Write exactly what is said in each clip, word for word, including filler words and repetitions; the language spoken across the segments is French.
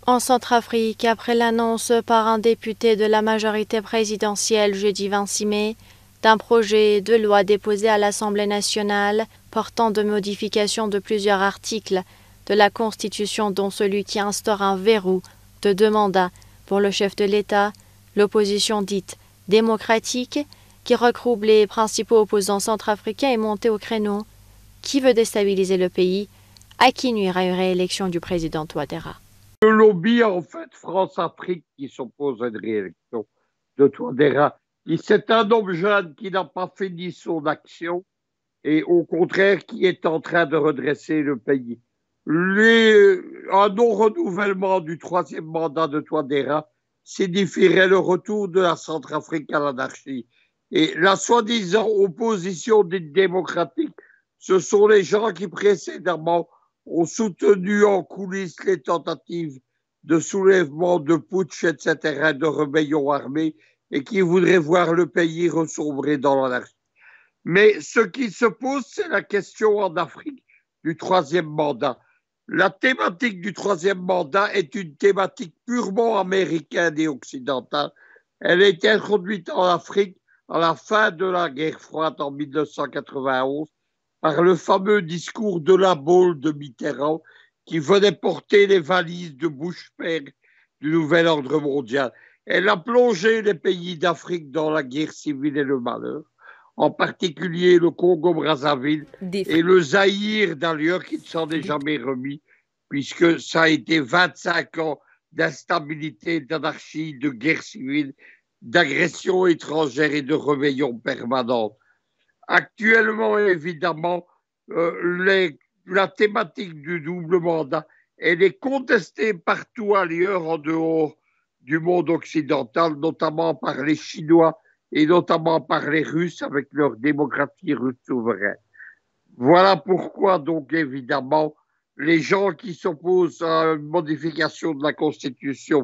En Centrafrique, après l'annonce par un député de la majorité présidentielle jeudi vingt-six mai d'un projet de loi déposé à l'Assemblée nationale portant de modification de plusieurs articles de la Constitution, dont celui qui instaure un verrou de deux mandats pour le chef de l'État, l'opposition dite démocratique, qui regroupe les principaux opposants centrafricains, est montée au créneau. Qui veut déstabiliser le pays? À qui nuira une réélection du président Touadéra? Le lobby, en fait, France-Afrique, qui s'oppose à une réélection de Touadéra. C'est un homme jeune qui n'a pas fini son action et au contraire qui est en train de redresser le pays. Les, un non-renouvellement du troisième mandat de Touadéra signifierait le retour de la Centrafrique à l'anarchie. Et la soi-disant opposition dite démocratique, ce sont les gens qui précédemment ont soutenu en coulisses les tentatives de soulèvement, de putsch, et cetera, de rébellions armées, et qui voudraient voir le pays ressombrer dans l'anarchie. Mais ce qui se pose, c'est la question en Afrique du troisième mandat. La thématique du troisième mandat est une thématique purement américaine et occidentale. Elle a été introduite en Afrique à la fin de la guerre froide en mille neuf cent quatre-vingt-onze par le fameux discours de la Baule de Mitterrand qui venait porter les valises de Bush père du nouvel ordre mondial. Elle a plongé les pays d'Afrique dans la guerre civile et le malheur, en particulier le Congo-Brazzaville et le Zaïre d'ailleurs, qui ne s'en est jamais remis, puisque ça a été vingt-cinq ans d'instabilité, d'anarchie, de guerre civile, d'agression étrangère et de rébellion permanente. Actuellement, évidemment, euh, les, la thématique du double mandat, elle est contestée partout ailleurs en dehors du monde occidental, notamment par les Chinois et notamment par les Russes avec leur démocratie russe souveraine. Voilà pourquoi, donc, évidemment, les gens qui s'opposent à une modification de la Constitution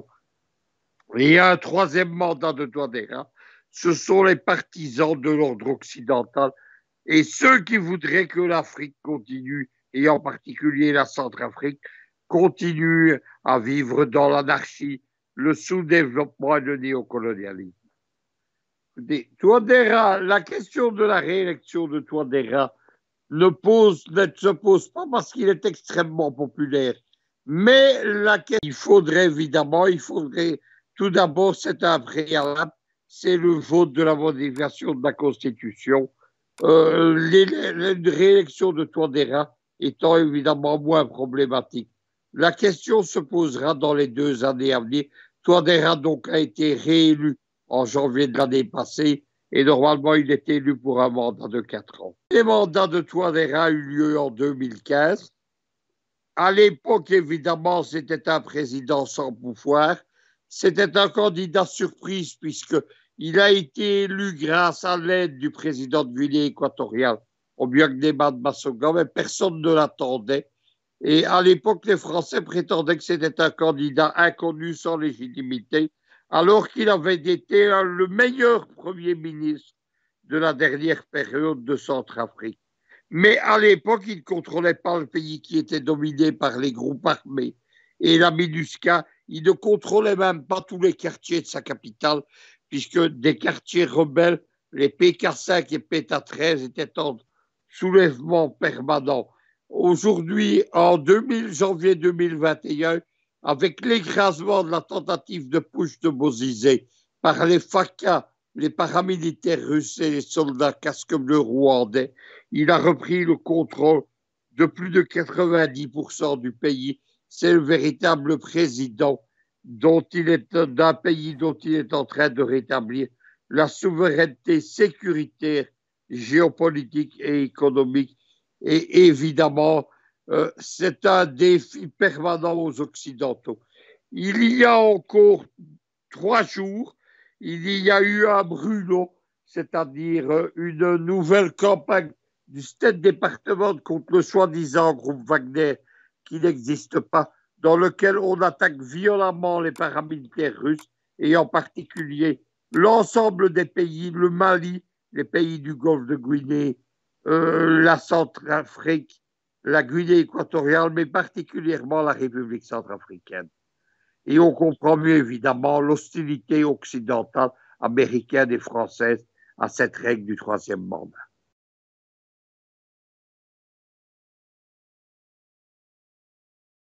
et à un troisième mandat de Touadéra, ce sont les partisans de l'ordre occidental et ceux qui voudraient que l'Afrique continue, et en particulier la Centrafrique, continue à vivre dans l'anarchie, le sous-développement et le néocolonialisme. Touadéra, la question de la réélection de Touadéra ne, pose, ne se pose pas parce qu'il est extrêmement populaire. Mais la, il faudrait évidemment, il faudrait tout d'abord, c'est un préalable, c'est le vote de la modification de la Constitution. Euh, une réélection de Touadéra étant évidemment moins problématique. La question se posera dans les deux années à venir. Touadéra donc a été réélu en janvier de l'année passée et normalement il est élu pour un mandat de quatre ans. Le mandat de Touadéra a eu lieu en deux mille quinze. À l'époque, évidemment, c'était un président sans pouvoir. C'était un candidat surprise puisqu'il a été élu grâce à l'aide du président de Guinée équatoriale, Obiang-Nema Massoga, mais personne ne l'attendait. Et à l'époque, les Français prétendaient que c'était un candidat inconnu sans légitimité, alors qu'il avait été le meilleur Premier ministre de la dernière période de Centrafrique. Mais à l'époque, il ne contrôlait pas le pays qui était dominé par les groupes armés. Et la MINUSCA, il ne contrôlait même pas tous les quartiers de sa capitale, puisque des quartiers rebelles, les P K cinq et P T A treize, étaient en soulèvement permanent. Aujourd'hui, en deux mille, janvier deux mille vingt et un, avec l'écrasement de la tentative de putsch de Bozizé par les F A C A, les paramilitaires russes et les soldats casque bleu rwandais, il a repris le contrôle de plus de quatre-vingt-dix pour cent du pays. C'est le véritable président dont il est, d'un pays dont il est en train de rétablir la souveraineté sécuritaire, géopolitique et économique. Et évidemment, euh, c'est un défi permanent aux Occidentaux. Il y a encore trois jours, il y a eu un brûlot, c'est-à-dire une nouvelle campagne du State Department contre le soi-disant groupe Wagner qui n'existe pas, dans lequel on attaque violemment les paramilitaires russes et en particulier l'ensemble des pays, le Mali, les pays du Golfe de Guinée, euh, la Centrafrique, la Guinée équatoriale, mais particulièrement la République centrafricaine. Et on comprend mieux, évidemment, l'hostilité occidentale, américaine et française à cette règle du troisième mandat.